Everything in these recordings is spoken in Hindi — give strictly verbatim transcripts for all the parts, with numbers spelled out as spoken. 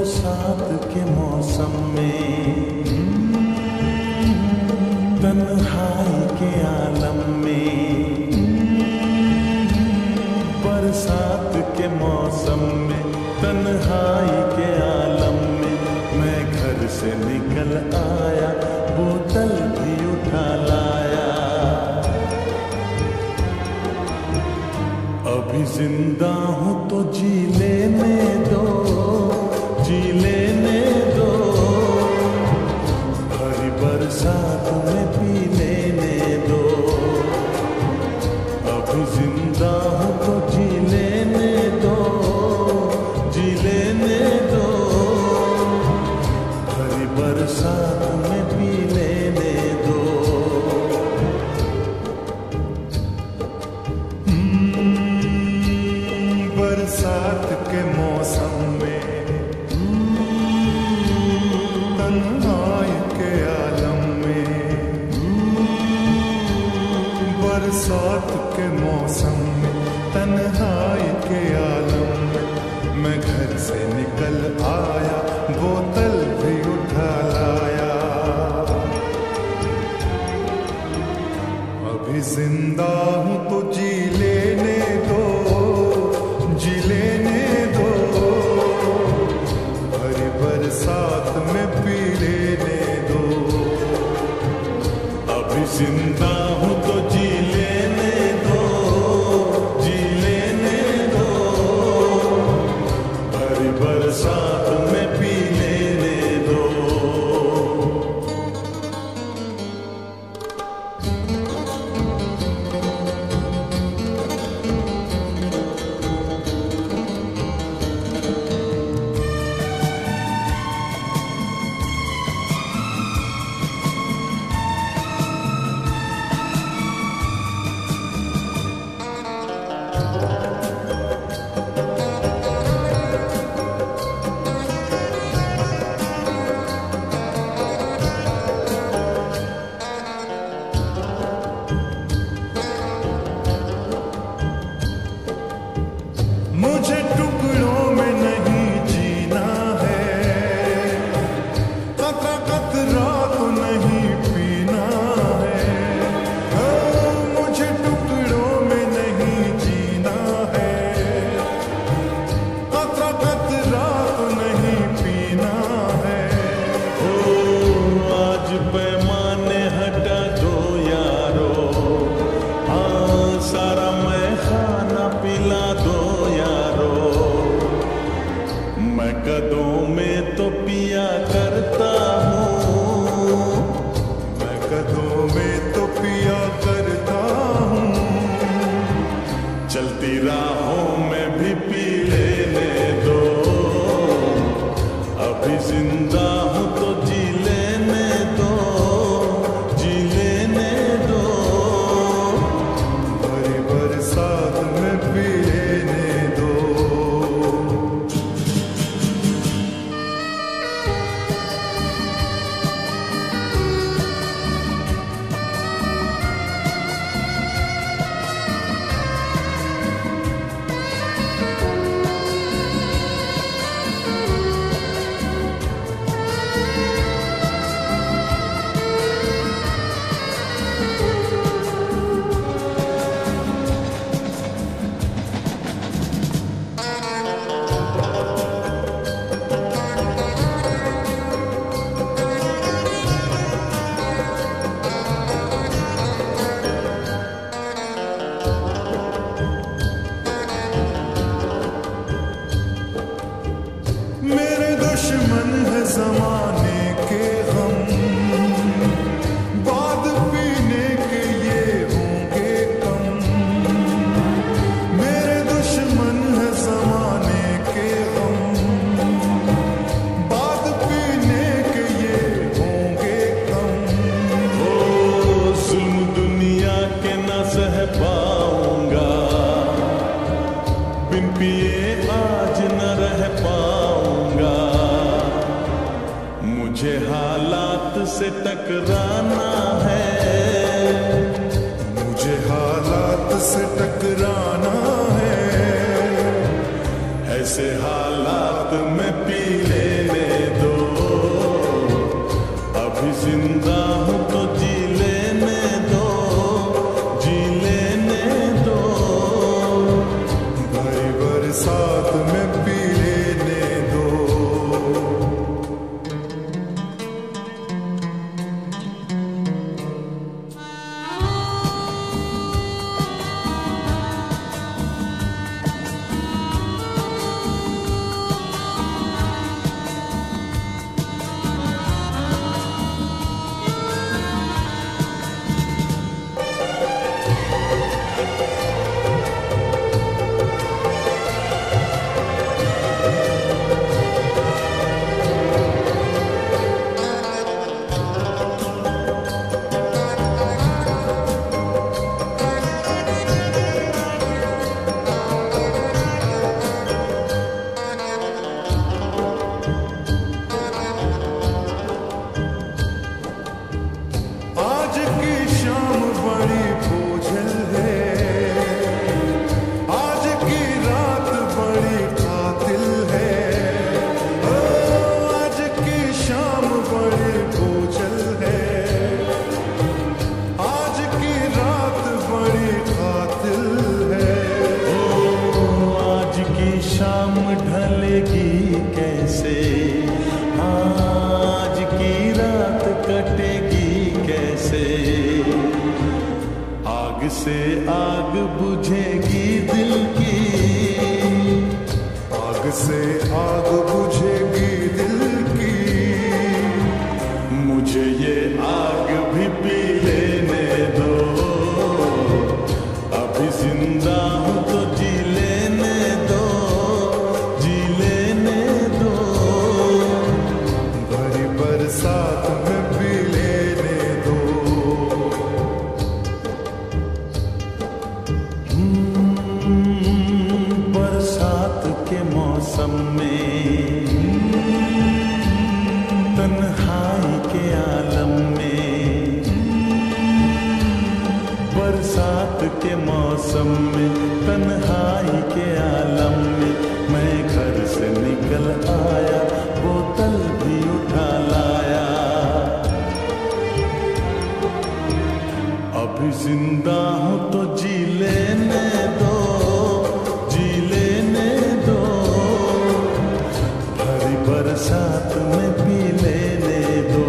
बरसात के मौसम में, तन्हाई के आलम में, बरसात के मौसम में, तन्हाई के आलम में, मैं घर से निकल आया, बोतल भी उठा लाया। अभी जिंदा हूं तो जी लेने दो, जी लेने दो, भरी बरसात में पी लेने दो। अभी जिंदा हूं तो जी लेने दो, जी लेने दो, भरी बरसात में पी लेने दो। बरसात के मौसम में, तन्हाई के आलम में, बरसात के मौसम में, तन्हाई के आलम में, मैं घर से निकल आया, बोतल भी उठा लाया। अभी जिंदा हूं तो जी लेने दो, जी लेने दो, भरी बरसात में पी लेने दो। अभी जिंदा हूं तो जी लेने दो, जी लेने दो, भरी बरसात में पी लेने दो। मुझे टुकड़ों में नहीं जीना है, कतरा कतरा तो नहीं पीना है। ओ, मुझे टुकड़ों में नहीं जीना है, कतरा कतरा तो नहीं पीना है। ओ आज पैमाने हटा दो यारो, हाँ सारा मैं खाना पिला दो यारो। मैं कदों में तो पिया करता हूँ, मैं कदों में तो पिया करता हूँ, चलती राहों में भी पी लेने दो। अभी जिंदा हूं तो जी लेने दो, जी लेने दो, भरी बरसात में पी लेने दो। मेरे दुश्मन है जमाने के गम, बाद पीने के ये होंगे कम। मेरे दुश्मन है जमाने के गम, बाद पीने के ये होंगे कम। ओ जुल्म दुनिया के न सह पाऊंगा, बिन पिए आज न रह पाऊंगा। मुझे हालात से टकराना है, मुझे हालात से टकराना है, ऐसे हालात में पी ले से आग बुझेगी दिल की, आग से आग बुझेगी दिल की। मुझे ये आग भी पी लेने दो, अभी जिंदा हूँ तो जी लेने दो, जी लेने दो। भरी बरसात में पी लेने दो। बरसात के मौसम में, तन्हाई के आलम में, बरसात के मौसम में, तन्हाई के आलम में, मैं घर से निकल आया, बोतल भी उठा लाया। अभी जिंदा हूँ तो जी लेने दो, जी लेने दो। भरी बरसात में पी लेने दो,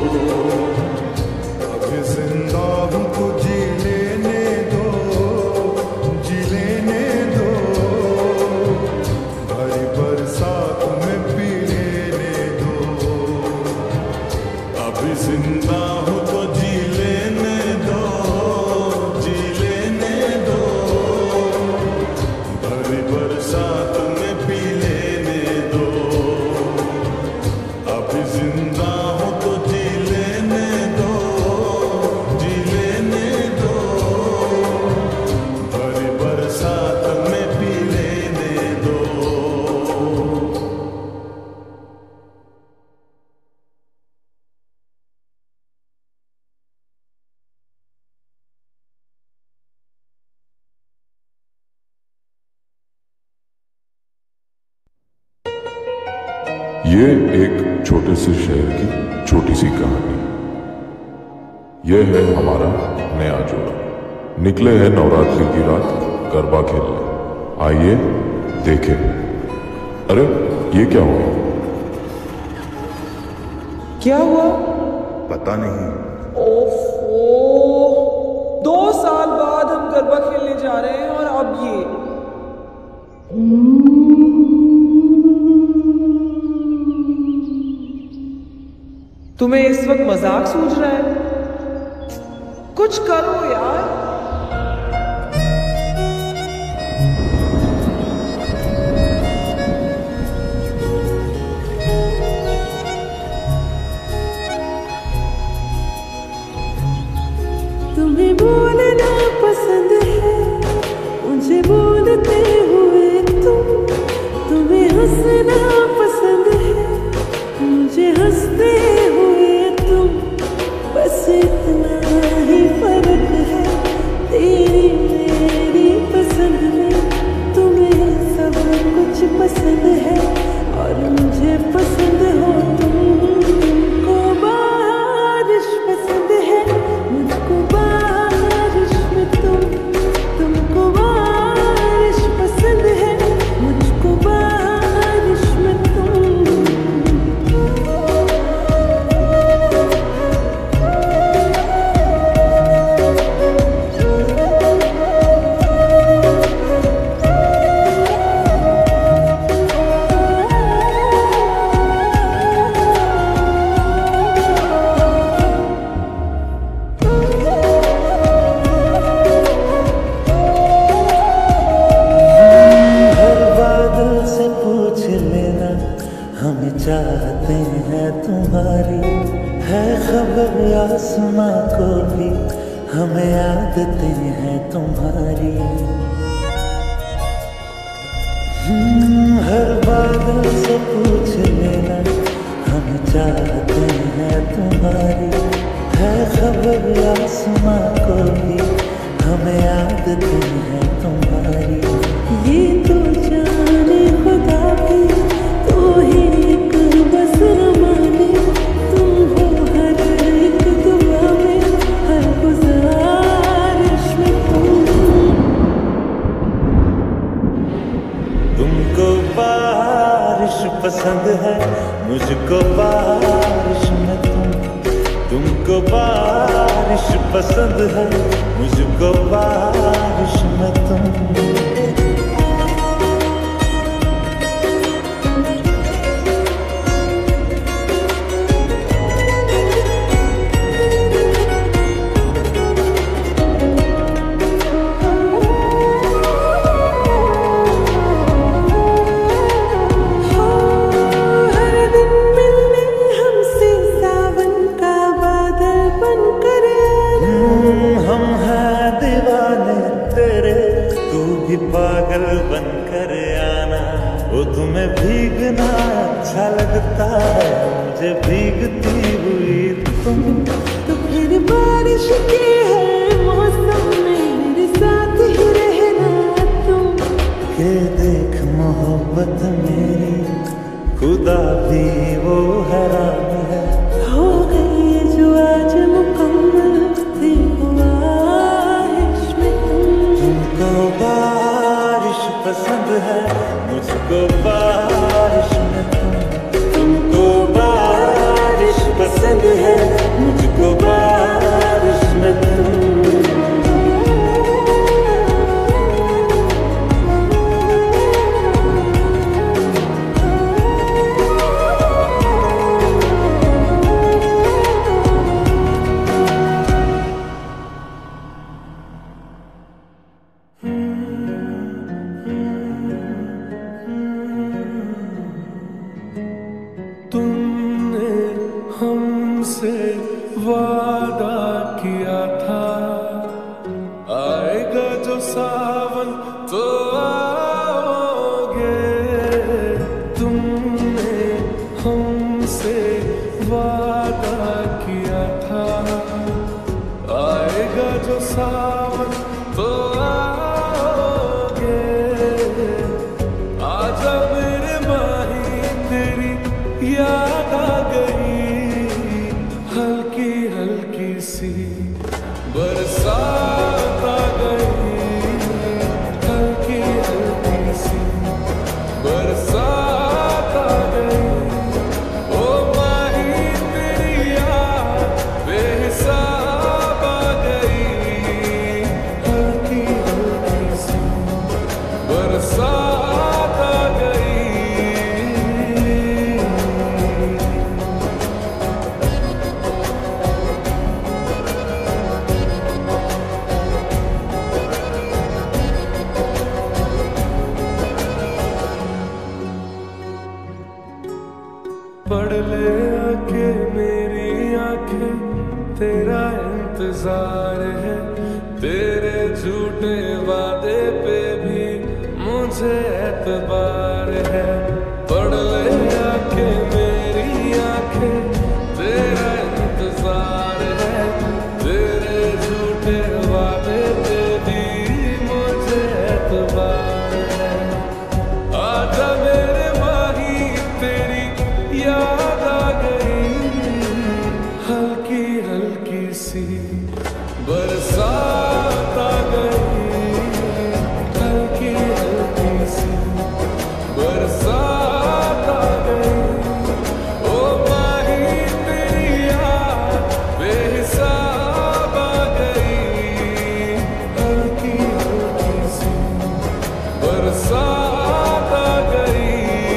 अभी जिंदा हूँ तो जी लेने दो, जी लेने दो। भरी बरसात में पी लेने दो। अभी जिंदा हूँ तो जी लेने दो, जी लेने दो। भरी बरसात में पी लेने दो, अभी जिंदा हूँ तो जी लेने दो, जी लेने दो। भरी बरसात में पी लेने दो। ये एक छोटे से शहर की छोटी सी कहानी। यह है हमारा नया जोड़ा। निकले हैं नवरात्रि की रात गरबा खेलने। आइए देखें। अरे ये क्या हुआ? क्या हुआ? पता नहीं। ओफो, दो साल बाद हम गरबा खेलने जा रहे हैं और अब ये। तुम्हें इस वक्त मजाक सूझ रहा है? कुछ करो यार। तुम्हें बोलना पसंद है, मुझे बोलते हुए तुम। तुम्हें हंसना पसंद है, मुझे हंसते हुए तुम। बस इतना ही फर्क है तेरी मेरी पसंद में। तुम्हें सब कुछ पसंद है और मुझे पसंद हो तुम। तुमको बारिश पसंद है, मुझको बारिश में तुम। तुमको बारिश पसंद है, मुझको बारिश में तुम। चाहते हैं तुम्हारी है खबर आसमां को भी, हमें आदतें हैं तुम्हारी। हर बादल से पूछ लेना, हम चाहते हैं तुम्हारी है खबर आसमां को भी, हमें आदतें हैं तुम्हारी। ये तो जाने खुदा भी, तू ही एक बस रमाने। तुम हो हर एक दुआ में, हर गुजारिश में तुम। तुमको बारिश पसंद है, मुझको बारिश में तुम। तुमको बारिश बारिश पसंद है मुझको, बारिश में तुम। पागल बनकर आना, वो तुम्हें भीगना अच्छा लगता है, मुझे भीगती हुई तुम। तो फिर बारिश के है मौसम में मेरे साथ ही रहना तुम। के देख मोहब्बत मेरी खुदा भी वो हैरान है, हो गई जो आज मुकम्मल थी ख्वाहिश में तुम। तुमको बारिश पसंद है मुझको, बारिश में तुम। तुमको बारिश पसंद है मुझको, बारिश में तुम। तुमने हमसे वादा किया था, आएगा जो सावन तो आओगे। तुमने हमसे वादा किया था, आएगा जो सावन तो आओगे। आजा मेरे माही तेरी याद आ गई, हल्की हल्की सी बरसात आ गई, हल्की हल्की सी बरसात आ गई। ओ माही तेरी याद बेहिसाब आ गई, हल्की हल्की सी बरसात आ गई। पढ़ ले आके मेरी आंखें, तेरा इंतजार है, तेरे झूठे वादे पे भी मुझे एतबार है। पढ़ ले आके मेरी आंखें, तेरा इंतजार है, तेरे झूठे वादे पे भी मुझे एतबार है। आजा मेरे माही तेरी याद आ गई, हल्की हल्की सी बरसात आ गई, हल्की हल्की सी बरसात आ गई। ओ माही तेरी याद बेहिसाब आ गई, हल्की हल्की सी बरसात आ गई।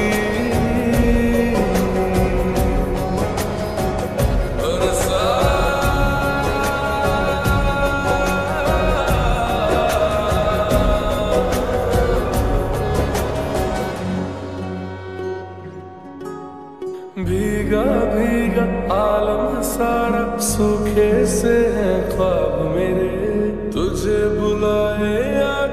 भीगा भीगा आलम सारा, सूखे से हैं ख्वाब मेरे, तुझे बुलाए